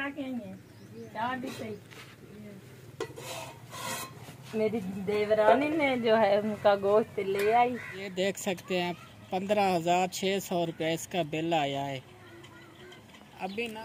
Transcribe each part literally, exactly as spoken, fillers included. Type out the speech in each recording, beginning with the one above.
ला के आई है चार भी सही। मेरी देवरानी ने जो है उनका गोश्त ले आई। ये देख सकते हैं पंद्रह हजार छः सौ रुपया इसका बिल आया है। अभी ना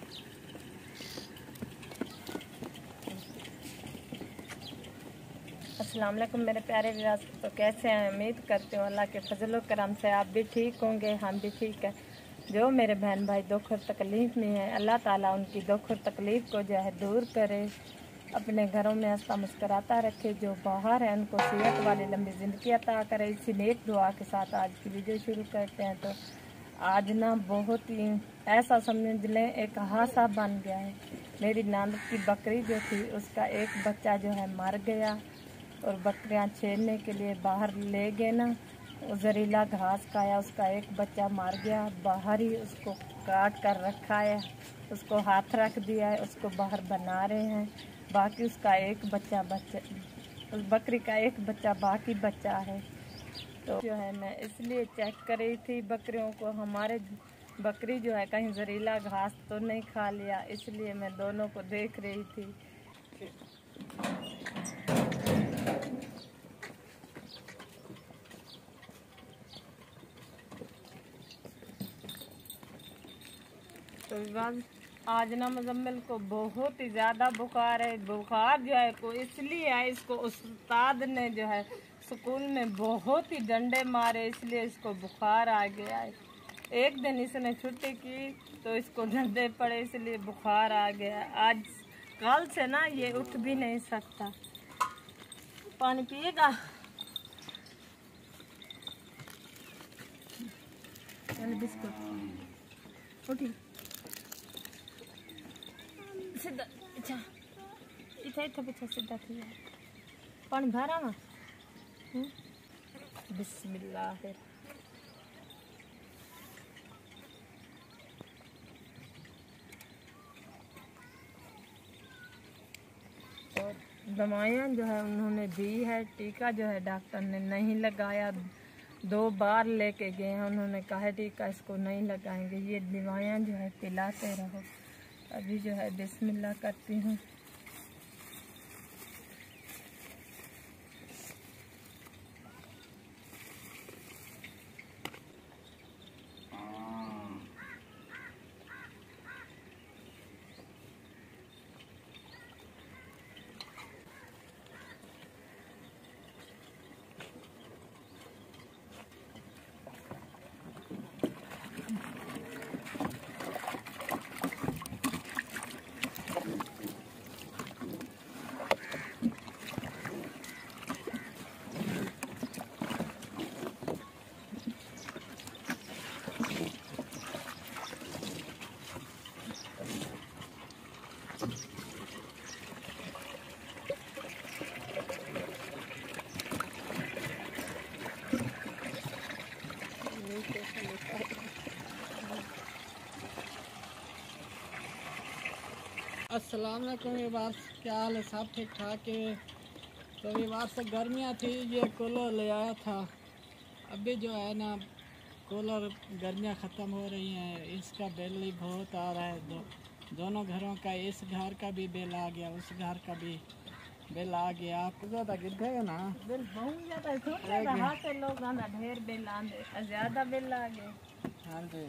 अस्सलाम वालेकुम मेरे प्यारे व्यूअर्स, तो कैसे हैं? उम्मीद करती हूँ अल्लाह के फजल व करम से आप भी ठीक होंगे, हम भी ठीक है। जो मेरे बहन भाई दुख और तकलीफ़ में है, अल्लाह ताला उनकी दुख और तकलीफ़ को जो है दूर करे, अपने घरों में हंसता मुस्कराता रखे। जो बाहर है उनको सेहत वाली लंबी ज़िंदगी अता करे। इसी नेक दुआ के साथ आज की वीडियो शुरू करते हैं। तो आज ना बहुत ही ऐसा समझ लें एक हादसा बन गया है। मेरी नंद की बकरी जो थी उसका एक बच्चा जो है मर गया और बकरियां छेड़ने के लिए बाहर ले गए ना, जहरीला घास खाया, उसका एक बच्चा मर गया। बाहर ही उसको काट कर रखा है, उसको हाथ रख दिया है, उसको बाहर बना रहे हैं। बाकी उसका एक बच्चा बच्चा उस बकरी का एक बच्चा बाकी बच्चा है। तो जो है मैं इसलिए चेक कर रही थी बकरियों को, हमारे बकरी जो है कहीं जहरीला घास तो नहीं खा लिया, इसलिए मैं दोनों को देख रही थी। तो आज ना मुजम्मिल को बहुत ही ज़्यादा बुखार है। बुखार जो है को इसलिए है, इसको उस्ताद ने जो है स्कूल में बहुत ही डंडे मारे, इसलिए इसको बुखार आ गया है। एक दिन इसने छुट्टी की तो इसको डंडे पड़े, इसलिए बुखार आ गया। आज कल से ना ये उठ भी नहीं सकता। पानी पिएगा? बिस्कुट उठी सीधा अच्छा इतना इतना पीछे सीधा थी पानी भरा ना। बिस्मिल्लाह फिर और दवाइयाँ जो है उन्होंने दी है, टीका जो है डॉक्टर ने नहीं लगाया। दो बार लेके गए हैं, उन्होंने कहा टीका इसको नहीं लगाएंगे, ये दवाइयाँ जो है पिलाते रहो। अभी जो है बिस्मिल्लाह करती हूँ। अस्सलाम वालेकुम विवास, क्या हाल है? सब ठीक ठाक है। तो विवास से गर्मियाँ थी, ये कूलर ले आया था। अभी जो है ना कूलर गर्मियाँ ख़त्म हो रही हैं, इसका बिल ही बहुत आ रहा है। दो, दोनों घरों का, इस घर का भी बिल आ गया, उस घर का भी बिल आ गया। आपको ज़्यादा गिरते ना बिल बहुत ज़्यादा छोटे रहा से लोग आना ढेर बिल आंदे, ज़्यादा बिल आ गए। हाँ जी,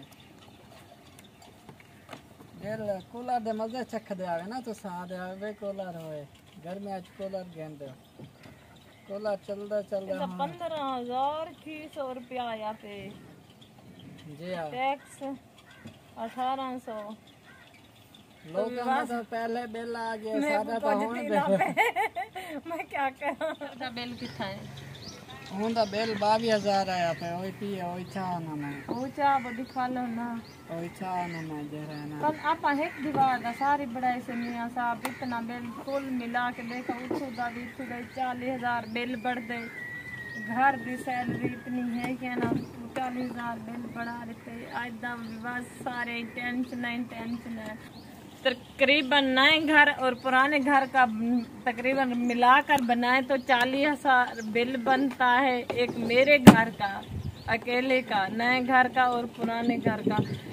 बिल कूलर दे मजे चख दे आवे ना, तो साथ आवे कूलर होए घर में। आज कूलर गेंद कूलर चलता चलता पंद्रह हजार छह सौ रुपया आया पे जी हाँ, टैक्स अठारह सौ। लोगों तो पहले बिल आ गया सादा तो हुन मैं क्या करा। बिल कितना है? हुन दा बिल बावी हजार आया पे। ओई पी ओई चा ना मैं ओ चा बड़ी खा लो ना, ओई चा ना मैं जरा ना कल आप एक दीवार दा सारी बड़ाई से मियां साहब इतना बिल कुल मिला के देखा उठो दा भी उठो दा चालीस हजार बिल बढ़ दे। घर की सैलरी इतनी है क्या ना, चालीस हजार बिल बढ़ा देते। आज दा विवाद सारे टेंशन है टेंशन है। तकरीबन नए घर और पुराने घर का तकरीबन मिलाकर बनाए तो चालीस हजार बिल बनता है। एक मेरे घर का अकेले का, नए घर का और पुराने घर का।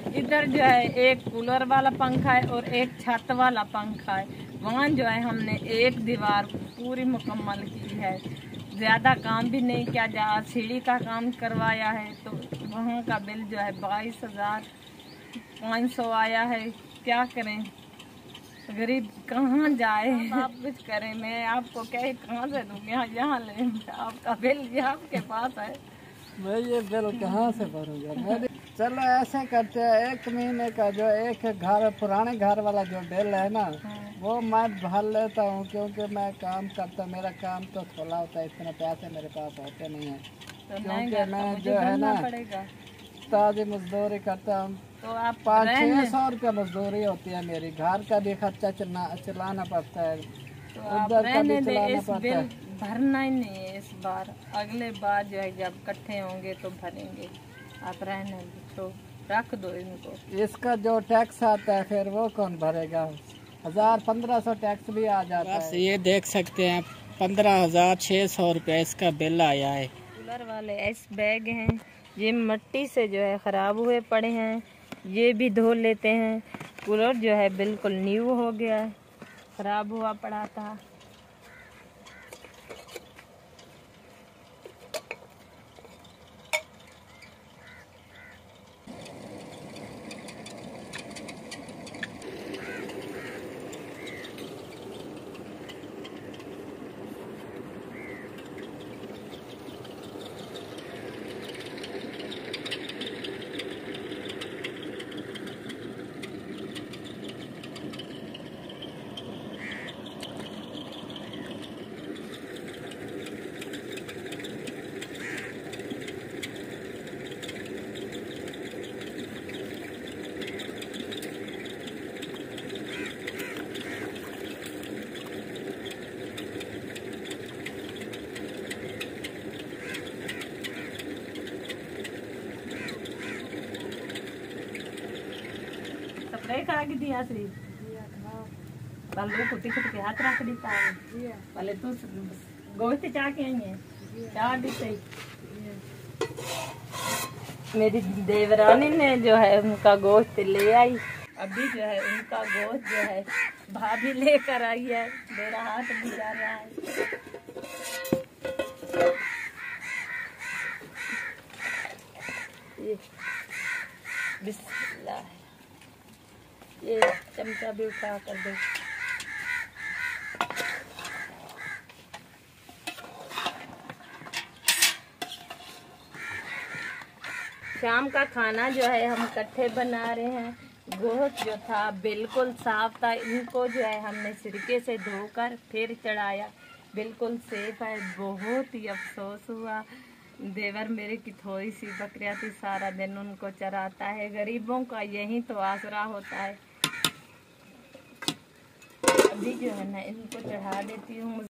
इधर जो है एक कूलर वाला पंखा है और एक छत वाला पंखा है। वहाँ जो है हमने एक दीवार पूरी मुकम्मल की है, ज़्यादा काम भी नहीं किया। जा सीढ़ी का काम करवाया है तो वहाँ का बिल जो है बाईस हजार पाँच सौ आया है। क्या करें, गरीब कहाँ जाए, आप कुछ करें। मैं आपको क्या कहाँ से दूँगी, यहाँ यहाँ ले, आपका बिल ये आपके पास है, मैं ये बिल कहाँ से भरूँगा। मैं चलो ऐसे करते हैं, एक महीने का जो एक घर पुराने घर वाला जो बिल है ना, वो मैं भर लेता हूँ, क्योंकि मैं काम करता, मेरा काम तो थोड़ा होता है, इतने पैसे मेरे पास होते नहीं है। तो क्योंकि मैं जो है ना ताजी मजदूरी करता हूँ, तो आप पाँच छः सौ रुपया मजदूरी होती है मेरी, घर का भी खर्चा चलना चलाना पड़ता है, तो उधर का भी चलाना पड़ता बिल है। भरना ही नहीं है इस बार, अगले बार जो है जब इकट्ठे होंगे तो भरेंगे। आप रहने दो, रख दो इनको। इसका जो टैक्स आता है फिर वो कौन भरेगा, हजार पंद्रह सौ टैक्स भी आ जाता बस है। ये देख सकते हैं पंद्रह हजार छः सौ रुपये इसका बिल आया है। कूलर वाले एस बैग हैं, ये मिट्टी से जो है ख़राब हुए पड़े हैं, ये भी धो लेते हैं। कूलर जो है बिल्कुल न्यू हो गया है, ख़राब हुआ पड़ा था। स्प्रे करा के दिया श्री कल वो कुत्ती कुत्ती के हाथ रख दी था पहले तू गोश्त चाह के आई है चाह दी सही। मेरी देवरानी ने जो है उनका गोश्त ले आई, अभी जो है उनका गोश्त जो है भाभी लेकर आई है, मेरा हाथ भी जा रहा है। ये बिस्मिल्लाह, ये चमचा भी उठा कर दो। शाम का खाना जो है हम इकट्ठे बना रहे हैं। गोश्त जो था बिल्कुल साफ था, इनको जो है हमने सिरके से धोकर फिर चढ़ाया, बिल्कुल सेफ है। बहुत ही अफसोस हुआ, देवर मेरे की थोड़ी सी बकरियां थी, सारा दिन उनको चराता है। गरीबों का यही तो आसरा होता है। अभी जो है ना इनको चढ़ा देती हूँ।